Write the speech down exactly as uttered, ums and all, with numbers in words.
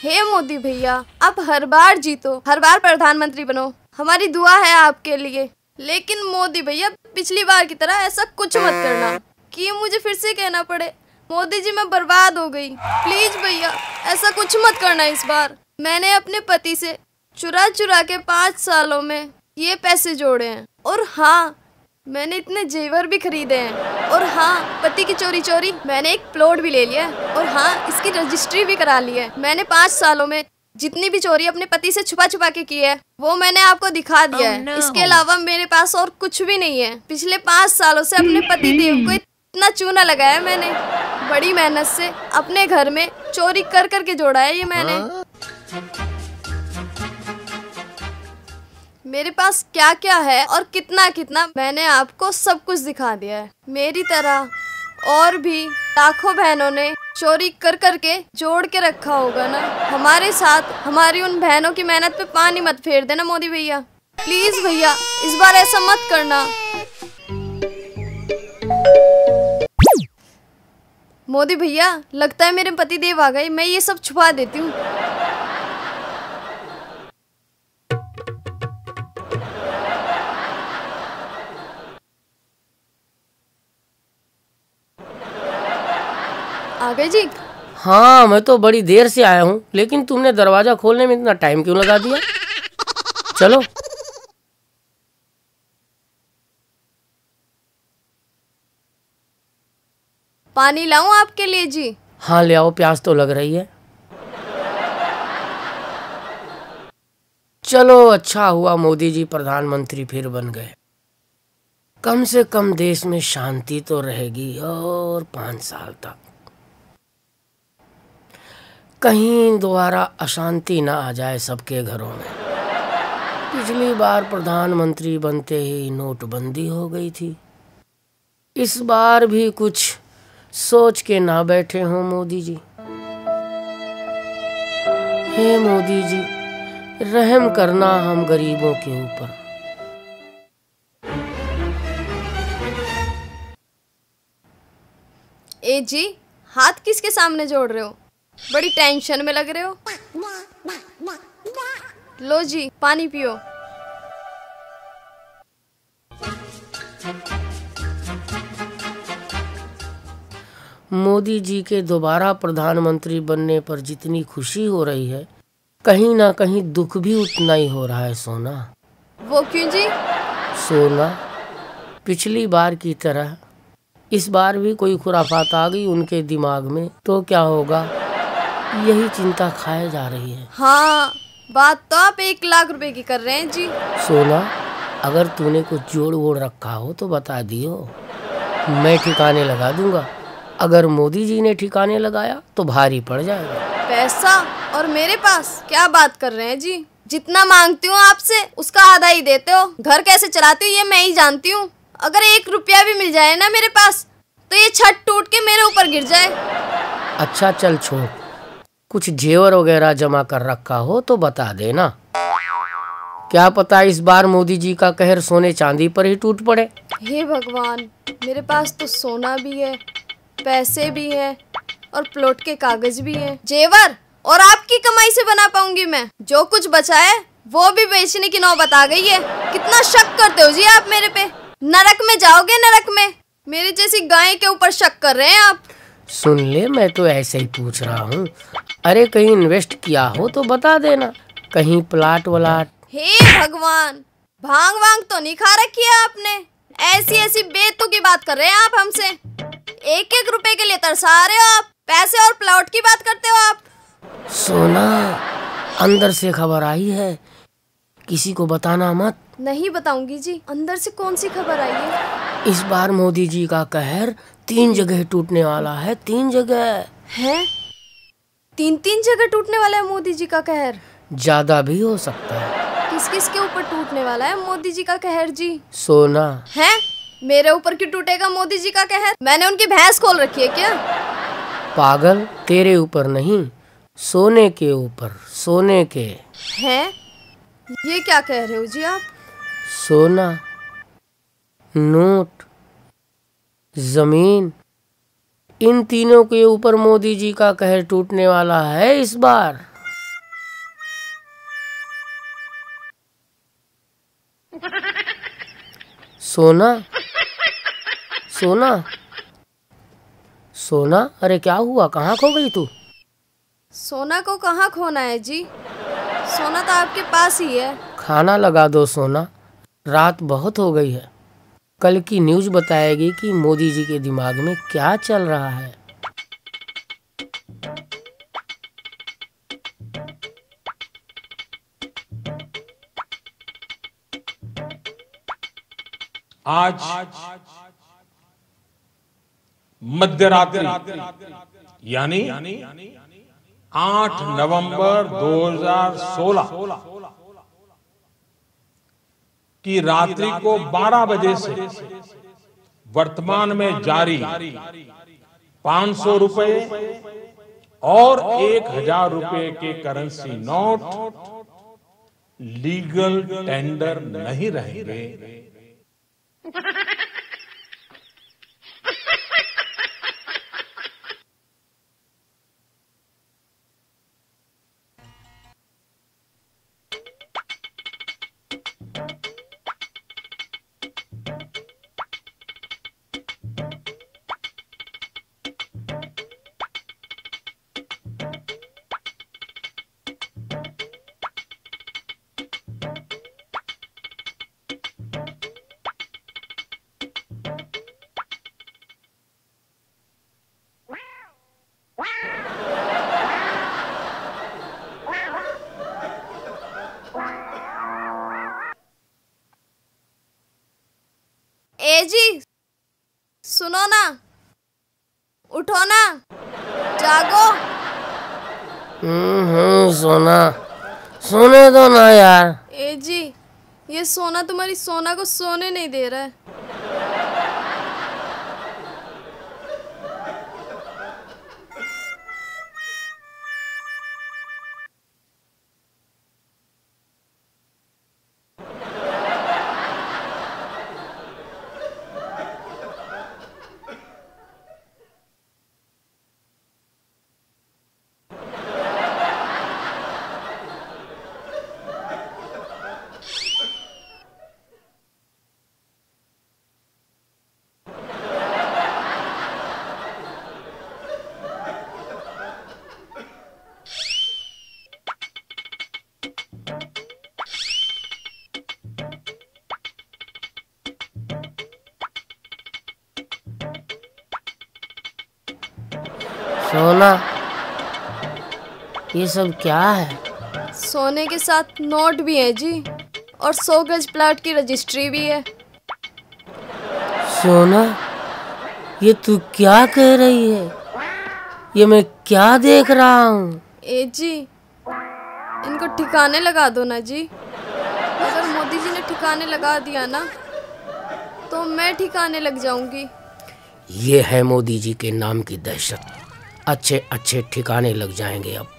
हे मोदी भैया, आप हर बार जीतो, हर बार प्रधानमंत्री बनो, हमारी दुआ है आपके लिए। लेकिन मोदी भैया, पिछली बार की तरह ऐसा कुछ मत करना कि मुझे फिर से कहना पड़े मोदी जी मैं बर्बाद हो गई। प्लीज भैया, ऐसा कुछ मत करना इस बार। मैंने अपने पति से चुरा चुरा के पाँच सालों में ये पैसे जोड़े हैं। और हाँ, मैंने इतने जेवर भी खरीदे हैं। और हाँ, पति की चोरी चोरी मैंने एक प्लॉट भी ले लिया है। और हाँ, इसकी रजिस्ट्री भी करा ली है। मैंने पाँच सालों में जितनी भी चोरी अपने पति से छुपा छुपा के की है वो मैंने आपको दिखा दिया है। oh, no. इसके अलावा मेरे पास और कुछ भी नहीं है। पिछले पाँच सालों से अपने पति देव को इतना चूना लगाया मैंने, बड़ी मेहनत से अपने घर में चोरी कर कर के जोड़ा है ये मैंने। मेरे पास क्या क्या है और कितना कितना मैंने आपको सब कुछ दिखा दिया है। मेरी तरह और भी लाखों बहनों ने चोरी कर कर के जोड़ के रखा होगा ना। हमारे साथ हमारी उन बहनों की मेहनत पे पानी मत फेर देना मोदी भैया। प्लीज भैया, इस बार ऐसा मत करना। मोदी भैया, लगता है मेरे पति देव आ गए। मैं ये सब छुपा देती हूँ। आ गए जी? हाँ, मैं तो बड़ी देर से आया हूँ, लेकिन तुमने दरवाजा खोलने में इतना टाइम क्यों लगा दिया? चलो। पानी लाऊं आपके लिए जी? हाँ ले आओ, प्यास तो लग रही है। चलो, अच्छा हुआ मोदी जी प्रधानमंत्री फिर बन गए। कम से कम देश में शांति तो रहेगी और पाँच साल तक। कहीं दोबारा अशांति ना आ जाए सबके घरों में। पिछली बार प्रधानमंत्री बनते ही नोटबंदी हो गई थी। इस बार भी कुछ सोच के ना बैठे हों मोदी जी। हे मोदी जी, रहम करना हम गरीबों के ऊपर। ए जी, हाथ किसके सामने जोड़ रहे हो? बड़ी टेंशन में लग रहे हो। लो जी, पानी पियो। मोदी जी के दोबारा प्रधानमंत्री बनने पर जितनी खुशी हो रही है, कहीं ना कहीं दुख भी उतना ही हो रहा है सोना। वो क्यों जी? सोना, पिछली बार की तरह इस बार भी कोई खुराफात आ गई उनके दिमाग में तो क्या होगा, यही चिंता खाए जा रही है। हाँ, बात तो आप एक लाख रुपए की कर रहे हैं जी। सोना, अगर तूने कुछ जोड़ वोड़ रखा हो तो बता दियो, मैं ठिकाने लगा दूंगा। अगर मोदी जी ने ठिकाने लगाया तो भारी पड़ जाएगा। पैसा और मेरे पास क्या बात कर रहे हैं जी? जितना मांगती हूँ आपसे उसका आधा ही देते हो। घर कैसे चलाती हूँ ये मैं ही जानती हूँ। अगर एक रुपया भी मिल जाए ना मेरे पास तो ये छत टूट के मेरे ऊपर गिर जाए। अच्छा चल छोड़, कुछ जेवर वगैरह जमा कर रखा हो तो बता देना। क्या पता इस बार मोदी जी का कहर सोने चांदी पर ही टूट पड़े। हे भगवान, मेरे पास तो सोना भी है, पैसे भी हैं और प्लॉट के कागज भी हैं। जेवर और आपकी कमाई से बना पाऊंगी मैं? जो कुछ बचा है वो भी बेचने की नौबत आ गई है। कितना शक करते हो जी आप मेरे पे। नरक में जाओगे, नरक में। मेरी जैसी गाय के ऊपर शक कर रहे हैं आप। सुन ले, मैं तो ऐसे ही पूछ रहा हूँ। अरे कहीं इन्वेस्ट किया हो तो बता देना, कहीं प्लाट वलाट। हे भगवान, भांग वांग तो नहीं खा रखी है आपने? ऐसी ऐसी बेतुकी बात कर रहे हैं आप हमसे। एक एक रुपए के लिए तरसा रहे हो आप। पैसे और प्लॉट की बात करते हो आप। सोना, अंदर से खबर आई है, किसी को बताना मत। नहीं बताऊंगी जी। अंदर से कौन सी खबर आई है? इस बार मोदी जी का कहर तीन जगह टूटने वाला है। तीन जगह है? तीन तीन जगह टूटने वाला है मोदी जी का कहर? ज्यादा भी हो सकता है। किस किस के ऊपर टूटने वाला है मोदी जी का कहर जी? सोना। है? मेरे ऊपर क्यों टूटेगा मोदी जी का कहर? मैंने उनकी भैंस खोल रखी है क्या? पागल, तेरे ऊपर नहीं, सोने के ऊपर, सोने के। हैं? ये क्या कह रहे हो जी आप? सोना, नोट, जमीन, इन तीनों के ऊपर मोदी जी का कहर टूटने वाला है इस बार। सोना सोना सोना, अरे क्या हुआ, कहाँ खो गई तू? सोना को कहाँ खोना है जी, सोना तो आपके पास ही है। खाना लगा दो सोना, रात बहुत हो गई है। कल की न्यूज़ बताएगी कि मोदी जी के दिमाग में क्या चल रहा है। आज मध्यरात्रि यानी आठ नवंबर दो हज़ार सोलह की रात्रि को बारह बजे से वर्तमान में जारी पांच सौ रुपए और एक हजार रुपए के करेंसी नोट लीगल टेंडर नहीं रहेंगे। ए जी सुनो ना, उठो ना, जागो। हम्म सोना, सोने दो ना यार। ए जी ये सोना तुम्हारी सोना को सोने नहीं दे रहा है। सोना, ये सब क्या है? सोने के साथ नोट भी है जी, और सौ गज प्लाट की रजिस्ट्री भी है। सोना, ये तू क्या कह रही है? ये मैं क्या देख रहा हूँ? ए जी इनको ठिकाने लगा दो ना जी। अगर मोदी जी ने ठिकाने लगा दिया ना तो मैं ठिकाने लग जाऊंगी। ये है मोदी जी के नाम की दहशत। अच्छे अच्छे ठिकाने लग जाएंगे अब।